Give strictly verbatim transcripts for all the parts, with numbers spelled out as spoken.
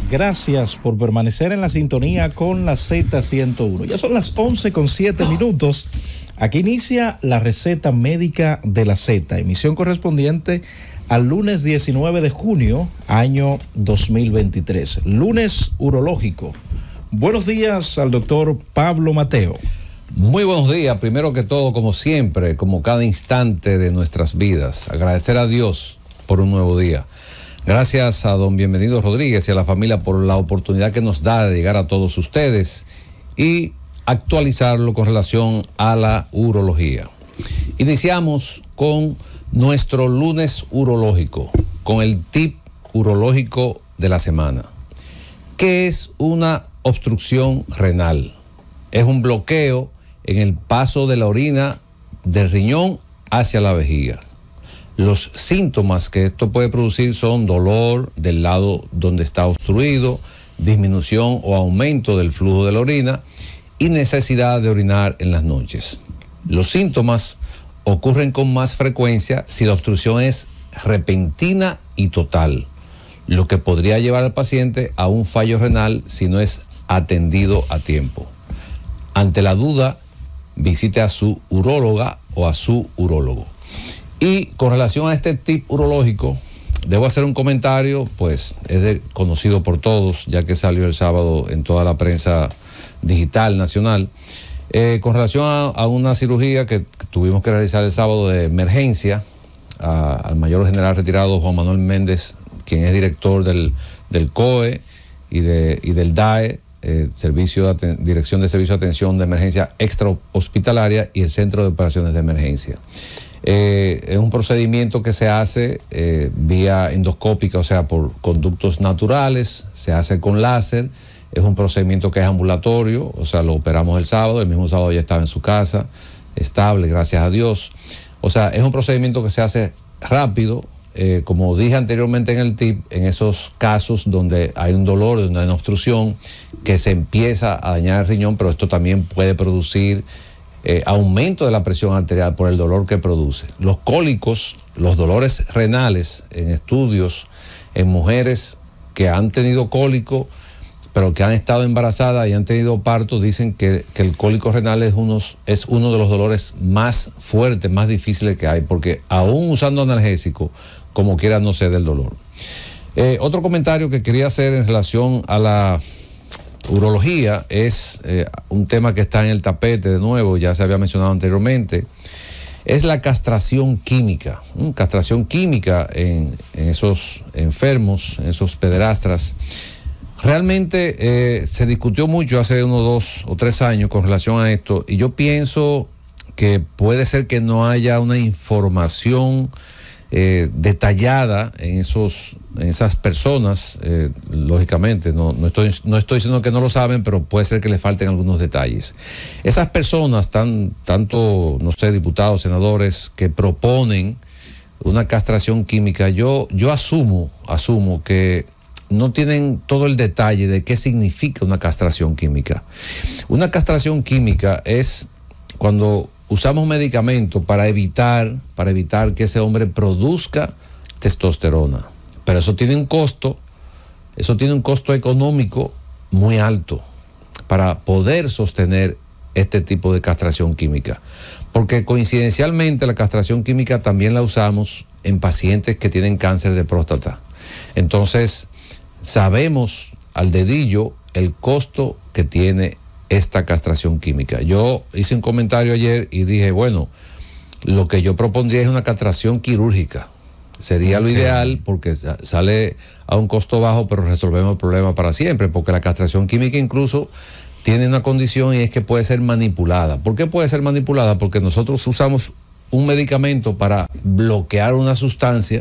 Gracias por permanecer en la sintonía con la Z ciento uno. Ya son las once con siete minutos. Aquí inicia la receta médica de la Z, emisión correspondiente al lunes diecinueve de junio, año dos mil veintitrés. Lunes urológico. Buenos días al doctor Pablo Mateo. Muy buenos días. Primero que todo, como siempre, como cada instante de nuestras vidas, agradecer a Dios por un nuevo día. Gracias a don Bienvenido Rodríguez y a la familia por la oportunidad que nos da de llegar a todos ustedes y actualizarlo con relación a la urología. Iniciamos con nuestro lunes urológico, con el tip urológico de la semana. ¿Qué es una obstrucción renal? Es un bloqueo en el paso de la orina del riñón hacia la vejiga. Los síntomas que esto puede producir son dolor del lado donde está obstruido, disminución o aumento del flujo de la orina y necesidad de orinar en las noches. Los síntomas ocurren con más frecuencia si la obstrucción es repentina y total, lo que podría llevar al paciente a un fallo renal si no es atendido a tiempo. Ante la duda, visite a su uróloga o a su urólogo. Y con relación a este tip urológico, debo hacer un comentario, pues es de, conocido por todos, ya que salió el sábado en toda la prensa digital nacional, eh, con relación a, a una cirugía que, que tuvimos que realizar el sábado de emergencia a, al mayor general retirado Juan Manuel Méndez, quien es director del, del C O E y, de, y del D A E, eh, servicio de Dirección de Servicio de Atención de Emergencia Extrahospitalaria y el Centro de Operaciones de Emergencia. Eh, es un procedimiento que se hace eh, vía endoscópica, o sea, por conductos naturales, se hace con láser, es un procedimiento que es ambulatorio, o sea, lo operamos el sábado, el mismo sábado ya estaba en su casa, estable, gracias a Dios. O sea, es un procedimiento que se hace rápido, eh, como dije anteriormente en el tip, en esos casos donde hay un dolor, donde hay una obstrucción, que se empieza a dañar el riñón, pero esto también puede producir Eh, aumento de la presión arterial por el dolor que produce. Los cólicos, los dolores renales en estudios en mujeres que han tenido cólico, pero que han estado embarazadas y han tenido parto, dicen que, que el cólico renal es, unos, es uno de los dolores más fuertes, más difíciles que hay, porque aún usando analgésico, como quiera no cede el dolor. Eh, otro comentario que quería hacer en relación a la urología es eh, un tema que está en el tapete de nuevo, ya se había mencionado anteriormente, es la castración química. ¿Mm? Castración química en, en esos enfermos, en esos pederastras. Realmente eh, se discutió mucho hace unos dos o tres años con relación a esto, y yo pienso que puede ser que no haya una información Eh, detallada en esos en esas personas, eh, lógicamente no, no, estoy, no estoy diciendo que no lo saben, pero puede ser que les falten algunos detalles. Esas personas, tan, tanto, no sé, diputados, senadores, que proponen una castración química, yo, yo asumo, asumo que no tienen todo el detalle de qué significa una castración química. Una castración química es cuando usamos medicamentos para evitar, para evitar que ese hombre produzca testosterona. Pero eso tiene un costo, eso tiene un costo económico muy alto para poder sostener este tipo de castración química. Porque coincidencialmente la castración química también la usamos en pacientes que tienen cáncer de próstata. Entonces, sabemos al dedillo el costo que tiene esta castración química. Yo hice un comentario ayer y dije, bueno, lo que yo propondría es una castración quirúrgica. Sería okay. Lo ideal, porque sale a un costo bajo, pero resolvemos el problema para siempre, porque la castración química incluso tiene una condición, y es que puede ser manipulada. ¿Por qué puede ser manipulada? Porque nosotros usamos un medicamento para bloquear una sustancia,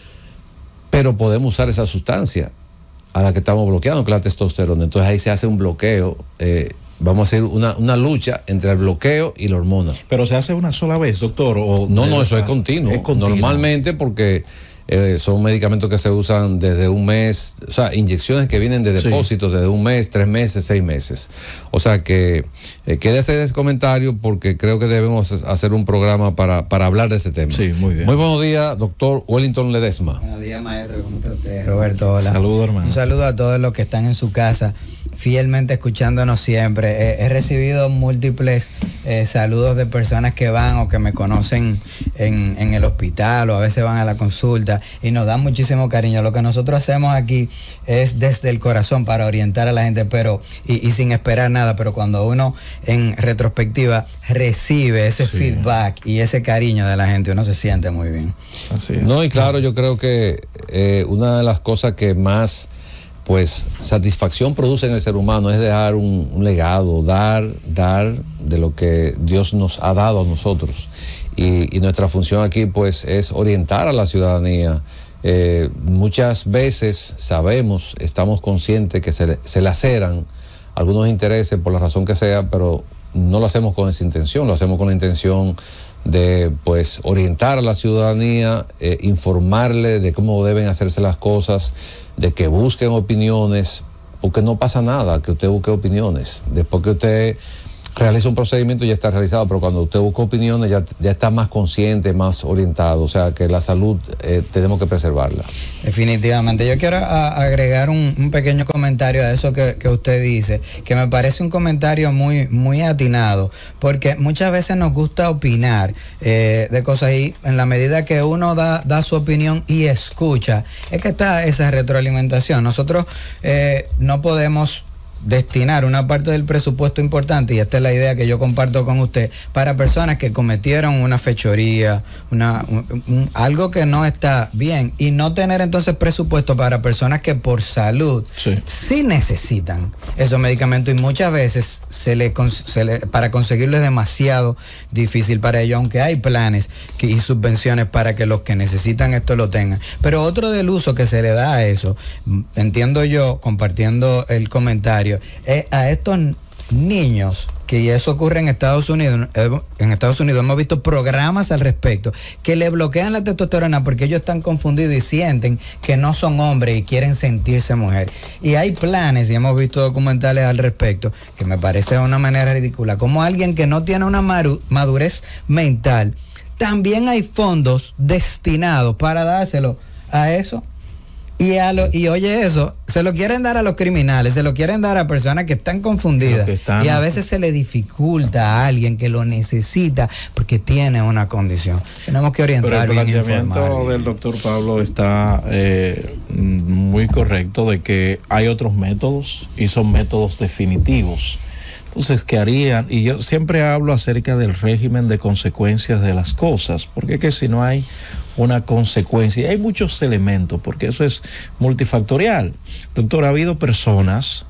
pero podemos usar esa sustancia a la que estamos bloqueando, que es la testosterona. Entonces ahí se hace un bloqueo, eh, vamos a hacer una, una lucha entre el bloqueo y la hormona. ¿Pero se hace una sola vez, doctor? O no, no, eso es continuo. es continuo. Normalmente, porque eh, son medicamentos que se usan desde un mes, o sea, inyecciones que vienen de depósitos sí. desde un mes, tres meses, seis meses. O sea que eh, quédese ese comentario porque creo que debemos hacer un programa para, para hablar de ese tema. Sí, muy bien. Muy buenos días, doctor Wellington Ledesma. Buenos días, maestro. ¿Cómo está usted? Roberto, hola. Saludos, hermano. Un saludo a todos los que están en su casa, fielmente escuchándonos siempre. Eh, he recibido múltiples eh, saludos de personas que van o que me conocen en, en el hospital o a veces van a la consulta y nos dan muchísimo cariño. Lo que nosotros hacemos aquí es desde el corazón para orientar a la gente, pero y, y sin esperar nada, pero cuando uno en retrospectiva recibe ese sí. feedback y ese cariño de la gente, uno se siente muy bien. Así es. No, y claro, yo creo que eh, una de las cosas que más pues satisfacción produce en el ser humano es dejar un, un legado, dar, dar de lo que Dios nos ha dado a nosotros. Y, y nuestra función aquí pues es orientar a la ciudadanía. Eh, muchas veces sabemos, estamos conscientes que se, se laceran algunos intereses por la razón que sea, pero no lo hacemos con esa intención, lo hacemos con la intención de pues orientar a la ciudadanía, eh, informarle de cómo deben hacerse las cosas, de que busquen opiniones, porque no pasa nada que usted busque opiniones. Después que usted realiza un procedimiento ya está realizado, pero cuando usted busca opiniones ya, ya está más consciente, más orientado. O sea que la salud eh, tenemos que preservarla. Definitivamente. Yo quiero a, agregar un, un pequeño comentario a eso que, que usted dice, que me parece un comentario muy, muy atinado, porque muchas veces nos gusta opinar eh, de cosas y en la medida que uno da, da su opinión y escucha, es que está esa retroalimentación. Nosotros eh, no podemos destinar una parte del presupuesto importante, y esta es la idea que yo comparto con usted, para personas que cometieron una fechoría, una, un, un, algo que no está bien, y no tener entonces presupuesto para personas que por salud sí, sí necesitan esos medicamentos, y muchas veces se le, se le, para conseguirlo es demasiado difícil para ellos, aunque hay planes que, y subvenciones para que los que necesitan esto lo tengan. Pero otro del uso que se le da a eso, entiendo yo, compartiendo el comentario, es a estos niños, que eso ocurre en Estados Unidos. En Estados Unidos hemos visto programas al respecto que le bloquean la testosterona porque ellos están confundidos y sienten que no son hombres y quieren sentirse mujer. Y hay planes, y hemos visto documentales al respecto, que me parece de una manera ridícula, como alguien que no tiene una madurez mental, también hay fondos destinados para dárselo a eso. Y, a lo, y oye eso, se lo quieren dar a los criminales, se lo quieren dar a personas que están confundidas. Que están... Y a veces se le dificulta a alguien que lo necesita porque tiene una condición. Tenemos que orientar bien. El planteamiento del doctor Pablo está eh, muy correcto, de que hay otros métodos y son métodos definitivos. Entonces, ¿qué harían? Y yo siempre hablo acerca del régimen de consecuencias de las cosas, porque es que si no hay una consecuencia, hay muchos elementos, porque eso es multifactorial. Doctor, ha habido personas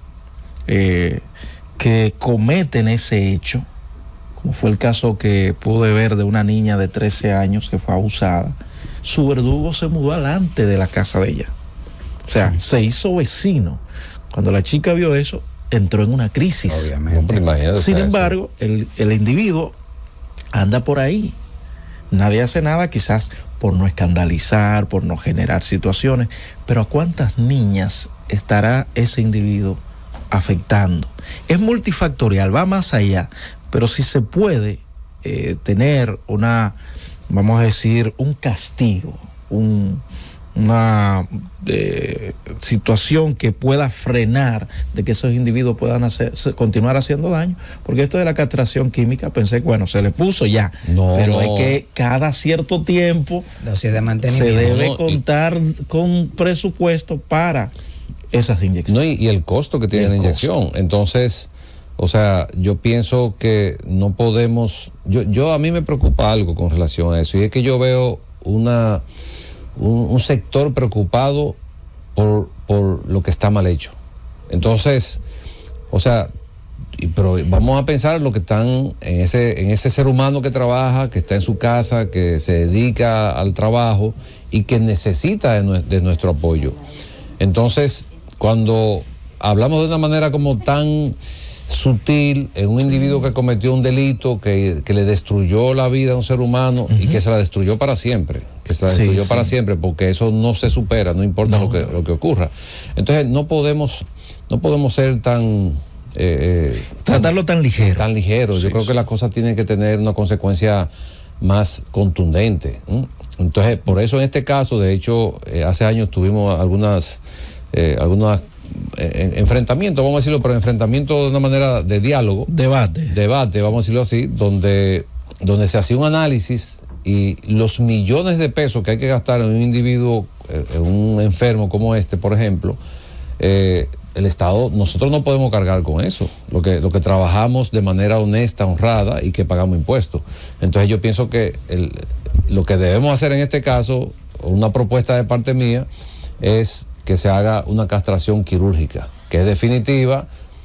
eh, que cometen ese hecho, como fue el caso que pude ver de una niña de trece años que fue abusada. Su verdugo se mudó alante de la casa de ella. O sea, sí, se hizo vecino. Cuando la chica vio eso, entró en una crisis. Obviamente. Sin embargo, el, el individuo anda por ahí. Nadie hace nada, quizás por no escandalizar, por no generar situaciones. Pero ¿a cuántas niñas estará ese individuo afectando? Es multifactorial, va más allá. Pero si se puede eh, tener una, vamos a decir, un castigo, un... una eh, situación que pueda frenar de que esos individuos puedan hacer, continuar haciendo daño, porque esto de la castración química, pensé que bueno, se le puso ya, no, pero no. Hay que cada cierto tiempo dosis de mantenimiento, se debe no, contar y, con presupuesto para esas inyecciones. No, y, y el costo que tiene la inyección. Costo. Entonces, o sea, yo pienso que no podemos, yo, yo a mí me preocupa algo con relación a eso, y es que yo veo una Un, un sector preocupado por, por lo que está mal hecho. Entonces, o sea, pero vamos a pensar lo que están en ese, en ese ser humano que trabaja, que está en su casa, que se dedica al trabajo y que necesita de, de nuestro apoyo. Entonces, cuando hablamos de una manera como tan sutil en un individuo que cometió un delito, que, que le destruyó la vida a un ser humano uh-huh. y que se la destruyó para siempre, que se la destruyó sí, para sí. siempre, porque eso no se supera, no importa no. Lo, que, lo que ocurra. Entonces no podemos, no podemos ser tan... Eh, tratarlo tan, tan ligero. Tan ligero. Sí, Yo creo sí. que las cosas tienen que tener una consecuencia más contundente. ¿eh? Entonces, por eso en este caso, de hecho, eh, hace años tuvimos algunas, eh, algunas eh, enfrentamientos, vamos a decirlo, pero enfrentamientos de una manera de diálogo. Debate. Debate, vamos a decirlo así, donde, donde se hacía un análisis y los millones de pesos que hay que gastar en un individuo, en un enfermo como este, por ejemplo, eh, el Estado, nosotros no podemos cargar con eso, lo que, lo que trabajamos de manera honesta, honrada y que pagamos impuestos. Entonces yo pienso que el, lo que debemos hacer en este caso, una propuesta de parte mía, es que se haga una castración quirúrgica, que es definitiva,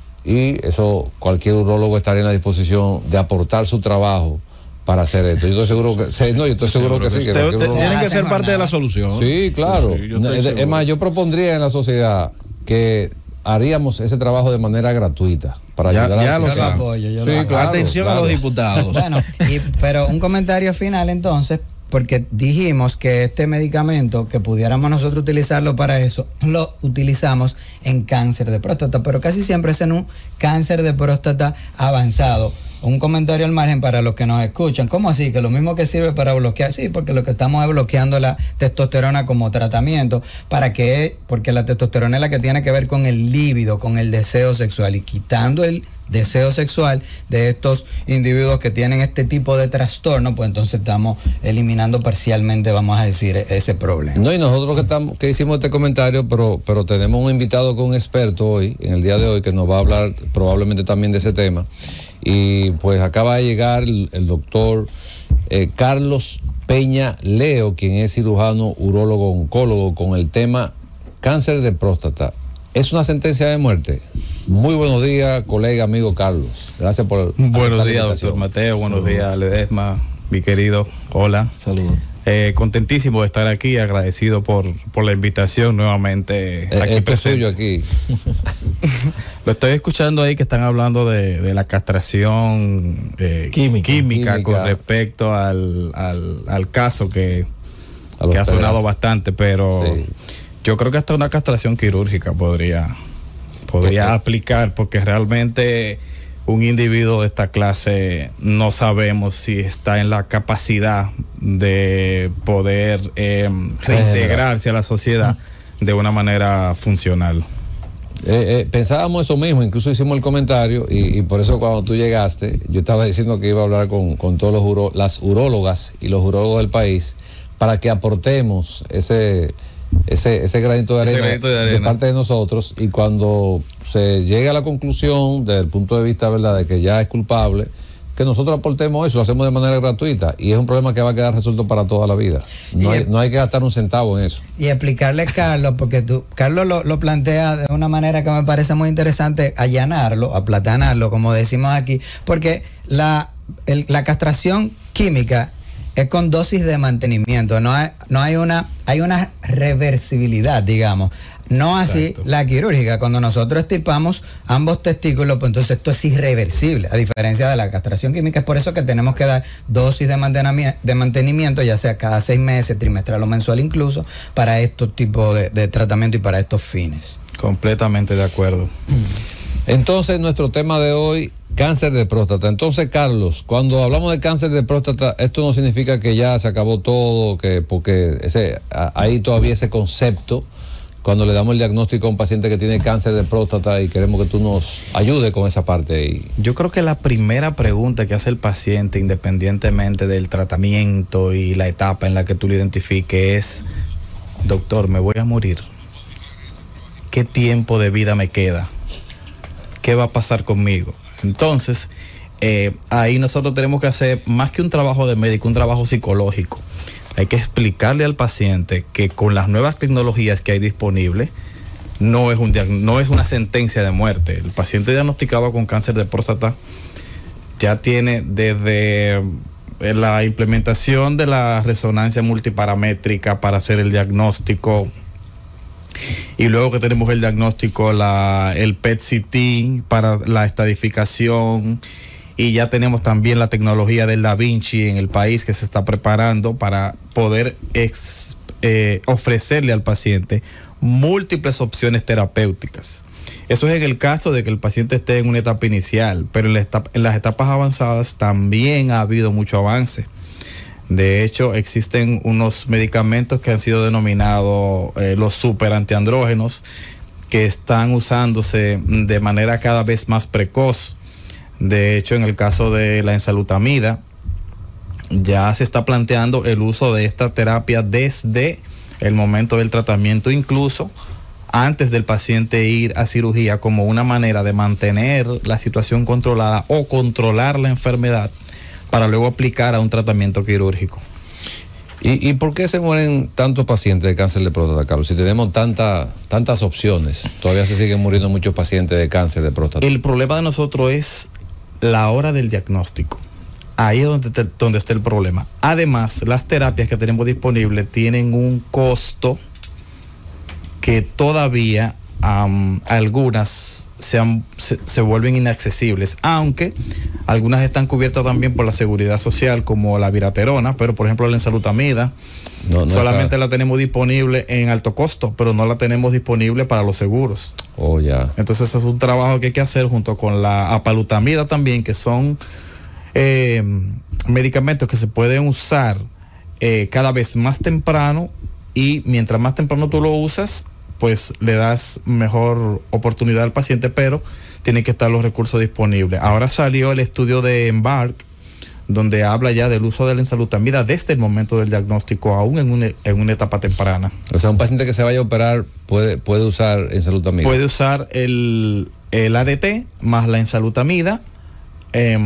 y eso cualquier urólogo estaría en la disposición de aportar su trabajo para hacer esto. Yo estoy seguro que sí, no, yo estoy seguro que sí. Que te, te, tienen que ser parte de la solución. Sí, claro. Sí, sí, es, es más, yo propondría en la sociedad que haríamos ese trabajo de manera gratuita para ya, ayudar ya a lo los apoyo, yo sí, lo claro, atención claro. a los diputados. Bueno, y, pero un comentario final entonces, porque dijimos que este medicamento, que pudiéramos nosotros utilizarlo para eso, lo utilizamos en cáncer de próstata, pero casi siempre es en un cáncer de próstata avanzado. Un comentario al margen para los que nos escuchan. ¿Cómo así? Que lo mismo que sirve para bloquear. Sí, porque lo que estamos es bloqueando la testosterona como tratamiento. ¿Para qué? Porque la testosterona es la que tiene que ver con el líbido, con el deseo sexual. Y quitando el deseo sexual de estos individuos que tienen este tipo de trastorno, pues entonces estamos eliminando parcialmente, vamos a decir, ese problema. No, y nosotros que estamos, que hicimos este comentario, pero, pero tenemos un invitado con un experto hoy, en el día de hoy, que nos va a hablar probablemente también de ese tema. Y pues acaba de llegar el, el doctor eh, Carlos Peña Leo, quien es cirujano, urólogo, oncólogo, con el tema cáncer de próstata. ¿Es una sentencia de muerte? Muy buenos días, colega, amigo Carlos. Gracias por... Buenos días, doctor Mateo. Buenos Saludos. días, Ledesma, mi querido. Hola. Saludos. Eh, contentísimo de estar aquí, agradecido por, por la invitación nuevamente eh, aquí presente. aquí. Lo estoy escuchando ahí que están hablando de, de la castración eh, química, química, química con respecto al, al, al caso que, que ha sonado bastante, pero sí. Yo creo que hasta una castración quirúrgica podría, podría aplicar, porque realmente un individuo de esta clase no sabemos si está en la capacidad de poder eh, reintegrarse a la sociedad de una manera funcional. Eh, eh, pensábamos eso mismo, incluso hicimos el comentario y, y por eso cuando tú llegaste, yo estaba diciendo que iba a hablar con, con todos los uro, las urólogas y los urólogos del país para que aportemos ese, ese, ese granito de arena, ese granito de arena de parte de nosotros, y cuando se llegue a la conclusión desde el punto de vista, ¿verdad?, de que ya es culpable, que nosotros aportemos eso, lo hacemos de manera gratuita, y es un problema que va a quedar resuelto para toda la vida. No, hay, no hay que gastar un centavo en eso. Y explicarle a Carlos, porque tú, Carlos lo, lo plantea de una manera que me parece muy interesante, allanarlo, aplatanarlo, como decimos aquí, porque la, el, la castración química es con dosis de mantenimiento, no hay, no hay una, hay una reversibilidad, digamos. No así Exacto. la quirúrgica. Cuando nosotros extirpamos ambos testículos, pues entonces esto es irreversible, a diferencia de la castración química. Es por eso que tenemos que dar dosis de mantenimiento, de mantenimiento, ya sea cada seis meses, trimestral o mensual incluso, para estos tipos de, de tratamiento y para estos fines. Completamente de acuerdo. Entonces, nuestro tema de hoy, cáncer de próstata. Entonces, Carlos, cuando hablamos de cáncer de próstata, esto no significa que ya se acabó todo, que porque ese, hay todavía ese concepto. Cuando le damos el diagnóstico a un paciente que tiene cáncer de próstata y queremos que tú nos ayudes con esa parte. Yo creo que la primera pregunta que hace el paciente, independientemente del tratamiento y la etapa en la que tú lo identifiques, es: doctor, me voy a morir. ¿Qué tiempo de vida me queda? ¿Qué va a pasar conmigo? Entonces, eh, ahí nosotros tenemos que hacer más que un trabajo de médico, un trabajo psicológico. Hay que explicarle al paciente que con las nuevas tecnologías que hay disponibles, no es, un, no es una sentencia de muerte. El paciente diagnosticado con cáncer de próstata ya tiene desde la implementación de la resonancia multiparamétrica para hacer el diagnóstico, Y luego que tenemos el diagnóstico, la, el P E T C T para la estadificación, y ya tenemos también la tecnología del Da Vinci en el país que se está preparando para poder ex, eh, ofrecerle al paciente múltiples opciones terapéuticas. Eso es en el caso de que el paciente esté en una etapa inicial, pero en, la etapa, en las etapas avanzadas también ha habido mucho avance. De hecho, existen unos medicamentos que han sido denominados eh, los super antiandrógenos, que están usándose de manera cada vez más precoz. De hecho, en el caso de la enzalutamida, ya se está planteando el uso de esta terapia desde el momento del tratamiento, incluso antes del paciente ir a cirugía, como una manera de mantener la situación controlada o controlar la enfermedad para luego aplicar a un tratamiento quirúrgico. ¿Y, y por qué se mueren tantos pacientes de cáncer de próstata, Carlos? Si tenemos tanta, tantas opciones, todavía se siguen muriendo muchos pacientes de cáncer de próstata. El problema de nosotros es la hora del diagnóstico. Ahí es donde, te, donde está el problema. Además, las terapias que tenemos disponibles tienen un costo que todavía um, algunas se, han, se, se vuelven inaccesibles, aunque algunas están cubiertas también por la seguridad social, como la viraterona, pero por ejemplo la enzalutamida no, no solamente está... la tenemos disponible en alto costo, pero no la tenemos disponible para los seguros. Oh, ya. Entonces eso es un trabajo que hay que hacer junto con la apalutamida también, que son eh, medicamentos que se pueden usar eh, cada vez más temprano, y mientras más temprano tú lo usas, pues le das mejor oportunidad al paciente, pero tienen que estar los recursos disponibles. Ahora salió el estudio de EMBARC, donde habla ya del uso de la enzalutamida desde el momento del diagnóstico, aún en una, en una etapa temprana. O sea, un paciente que se vaya a operar puede, puede usar enzalutamida. Puede usar el, el A D T más la enzalutamida, eh,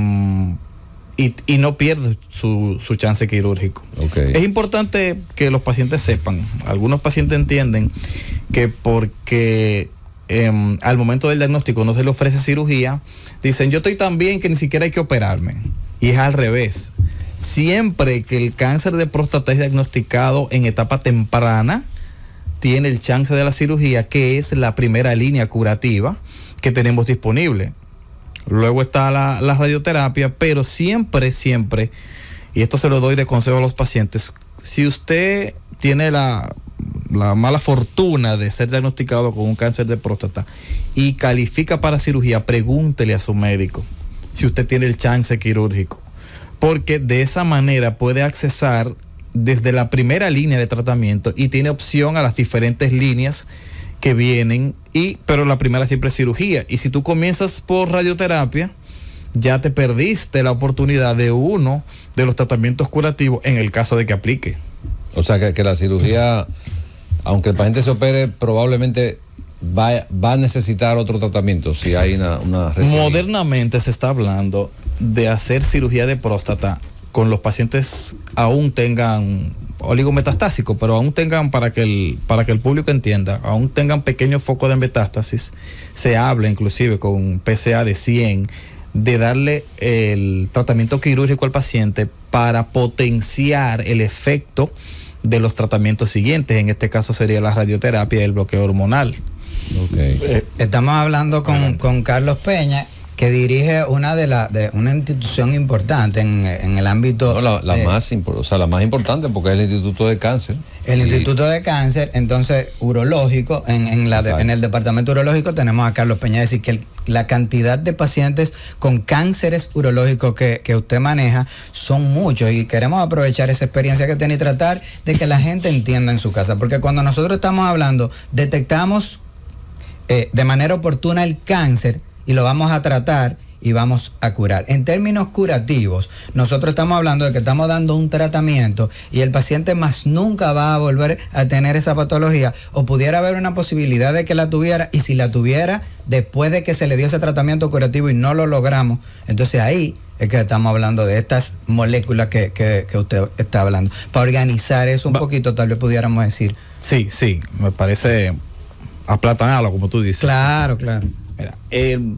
y, y no pierde su, su chance quirúrgico. Okay. Es importante que los pacientes sepan, algunos pacientes entienden que porque eh, al momento del diagnóstico no se le ofrece cirugía, dicen yo estoy tan bien que ni siquiera hay que operarme. Y es al revés. Siempre que el cáncer de próstata es diagnosticado en etapa temprana, tiene el chance de la cirugía, que es la primera línea curativa que tenemos disponible. Luego está la, la radioterapia, pero siempre, siempre, y esto se lo doy de consejo a los pacientes, si usted tiene la, la mala fortuna de ser diagnosticado con un cáncer de próstata y califica para cirugía, pregúntele a su médico si usted tiene el chance quirúrgico, porque de esa manera puede accesar desde la primera línea de tratamiento y tiene opción a las diferentes líneas que vienen, y pero la primera siempre es cirugía, y si tú comienzas por radioterapia ya te perdiste la oportunidad de uno de los tratamientos curativos en el caso de que aplique. O sea que, que la cirugía, aunque el paciente se opere, probablemente va, va a necesitar otro tratamiento si hay una, una recidiva. Modernamente se está hablando de hacer cirugía de próstata con los pacientes aún tengan oligometastásico, pero aún tengan, para que el para que el público entienda, aún tengan pequeños focos de metástasis. Se habla inclusive con P S A de cien de darle el tratamiento quirúrgico al paciente para potenciar el efecto de los tratamientos siguientes. En este caso sería la radioterapia y el bloqueo hormonal. Okay. Eh, Estamos hablando con, con Carlos Peña, que dirige una de la de una institución importante en, en el ámbito. No, la, la de, más o sea, la más importante, porque es el Instituto de Cáncer. El y, Instituto de Cáncer, entonces, urológico, en, en, la de, en el departamento urológico tenemos a Carlos Peña. Es decir, que el, la cantidad de pacientes con cánceres urológicos que, que usted maneja son muchos, y queremos aprovechar esa experiencia que tiene y tratar de que la gente entienda en su casa, porque cuando nosotros estamos hablando, detectamos eh, de manera oportuna el cáncer y lo vamos a tratar y vamos a curar. En términos curativos, nosotros estamos hablando de que estamos dando un tratamiento y el paciente más nunca va a volver a tener esa patología, o pudiera haber una posibilidad de que la tuviera, y si la tuviera, después de que se le dio ese tratamiento curativo y no lo logramos, entonces ahí es que estamos hablando de estas moléculas que, que, que usted está hablando. Para organizar eso un Va. poquito, tal vez pudiéramos decir. Sí, sí, me parece aplatanarlo, como tú dices. Claro, claro. Mira, el,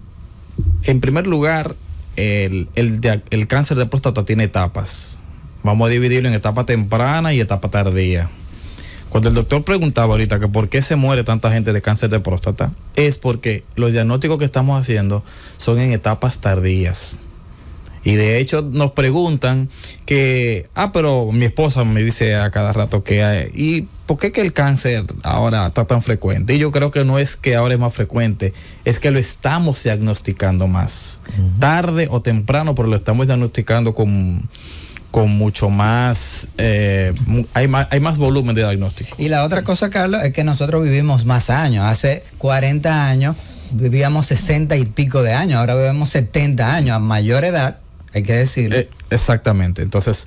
en primer lugar, el, el, el cáncer de próstata tiene etapas. Vamos a dividirlo en etapa temprana y etapa tardía. Cuando el doctor preguntaba ahorita que por qué se muere tanta gente de cáncer de próstata, es porque los diagnósticos que estamos haciendo son en etapas tardías. Y de hecho nos preguntan que, ah, pero mi esposa me dice a cada rato que, hay, ¿y por qué que el cáncer ahora está tan frecuente? Y yo creo que no es que ahora es más frecuente, es que lo estamos diagnosticando más. Uh-huh. Tarde o temprano, pero lo estamos diagnosticando con, con mucho más, eh, hay más, hay más volumen de diagnóstico. Y la otra cosa, Carlos, es que nosotros vivimos más años. Hace cuarenta años vivíamos sesenta y pico de años, ahora vivimos setenta años, a mayor edad. Hay que decirlo. Eh, exactamente. Entonces,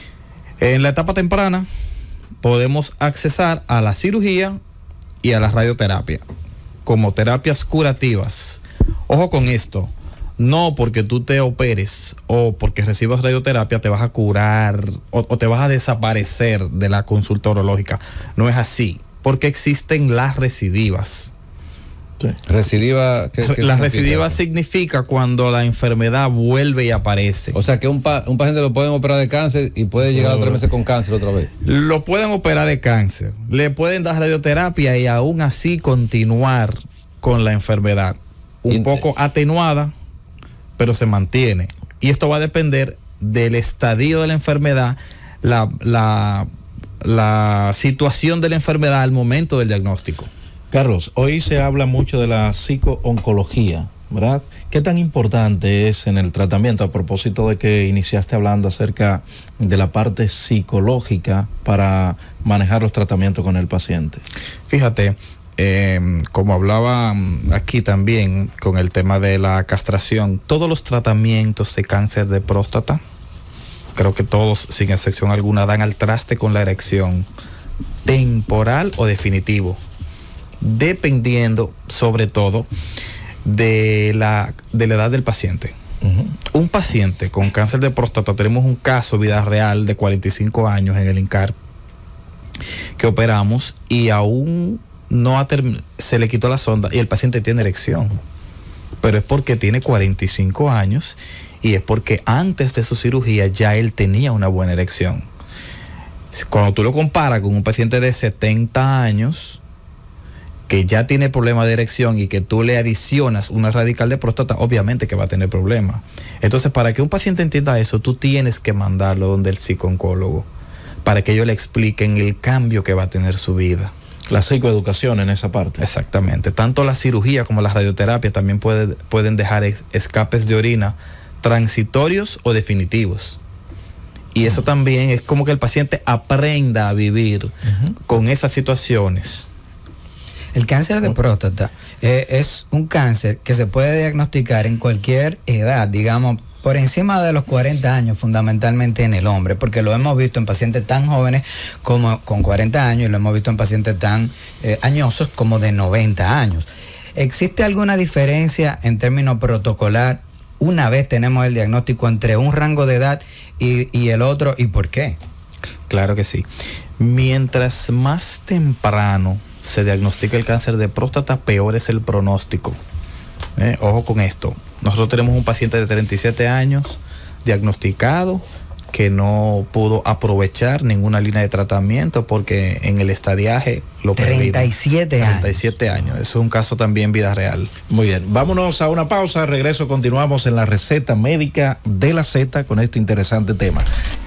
en la etapa temprana podemos accesar a la cirugía y a la radioterapia como terapias curativas. Ojo con esto, no porque tú te operes o porque recibas radioterapia te vas a curar o, o te vas a desaparecer de la consulta urológica. No es así, porque existen las recidivas. Sí. Recidiva, ¿qué, qué la recidiva eso? Significa cuando la enfermedad vuelve y aparece. O sea que un, pa, un paciente lo pueden operar de cáncer y puede llegar uh, tres meses con cáncer otra vez. Lo pueden operar de cáncer, le pueden dar radioterapia y aún así continuar con la enfermedad. Un y, poco atenuada, pero se mantiene. Y esto va a depender del estadio de la enfermedad, la, la, la situación de la enfermedad al momento del diagnóstico. Carlos, hoy se habla mucho de la psico-oncología, ¿verdad? ¿Qué tan importante es en el tratamiento, a propósito de que iniciaste hablando acerca de la parte psicológica para manejar los tratamientos con el paciente? Fíjate, eh, como hablaba aquí también con el tema de la castración, todos los tratamientos de cáncer de próstata, creo que todos, sin excepción alguna, dan al traste con la erección, temporal o definitivo, dependiendo sobre todo de la, de la edad del paciente. Uh-huh. Un paciente con cáncer de próstata, tenemos un caso, vida real, de cuarenta y cinco años en el INCAR, que operamos y aún no ha term- se le quitó la sonda y el paciente tiene erección, pero es porque tiene cuarenta y cinco años y es porque antes de su cirugía ya él tenía una buena erección. Cuando tú lo comparas con un paciente de setenta años que ya tiene problema de erección y que tú le adicionas una radical de próstata, obviamente que va a tener problemas. Entonces, para que un paciente entienda eso, tú tienes que mandarlo donde el psicooncólogo, para que ellos le expliquen el cambio que va a tener su vida. La psicoeducación en esa parte. Exactamente. Tanto la cirugía como la radioterapia también puede, pueden dejar es, escapes de orina transitorios o definitivos. Y eso también es como que el paciente aprenda a vivir uh-huh. con esas situaciones. El cáncer de próstata eh, es un cáncer que se puede diagnosticar en cualquier edad, digamos, por encima de los cuarenta años, fundamentalmente en el hombre, porque lo hemos visto en pacientes tan jóvenes como con cuarenta años y lo hemos visto en pacientes tan eh, añosos como de noventa años. ¿Existe alguna diferencia en términos protocolar una vez tenemos el diagnóstico entre un rango de edad y, y el otro, y por qué? Claro que sí. Mientras más temprano se diagnostica el cáncer de próstata, peor es el pronóstico. Eh, ojo con esto. Nosotros tenemos un paciente de treinta y siete años diagnosticado que no pudo aprovechar ninguna línea de tratamiento porque en el estadiaje lo perdimos. treinta y siete años. treinta y siete años. Eso es un caso también vida real. Muy bien. Vámonos a una pausa. Regreso, continuamos en la receta médica de la Z con este interesante tema.